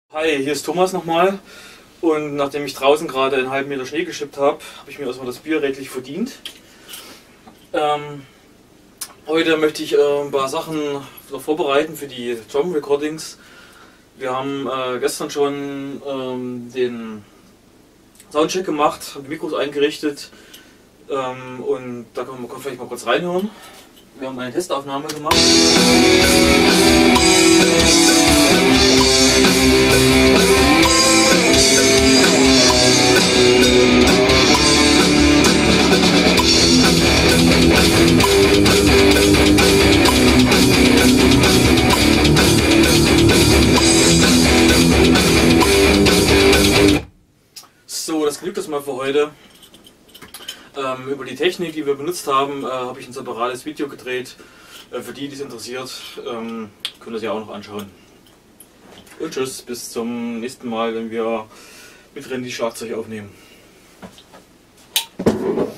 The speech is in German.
Hi, hier ist Thomas nochmal und nachdem ich draußen gerade einen halben Meter Schnee geschippt habe, habe ich mir erstmal das Bier redlich verdient. Heute möchte ich ein paar Sachen noch vorbereiten für die Drum Recordings. Wir haben gestern schon den Soundcheck gemacht, haben die Mikros eingerichtet und da kann man vielleicht mal kurz reinhören. Wir haben eine Testaufnahme gemacht. So, das genügt das mal für heute. Über die Technik, die wir benutzt haben, habe ich ein separates Video gedreht. Für die, die es interessiert, können das ja auch noch anschauen. Und tschüss, bis zum nächsten Mal, wenn wir mit Randy Schlagzeug aufnehmen.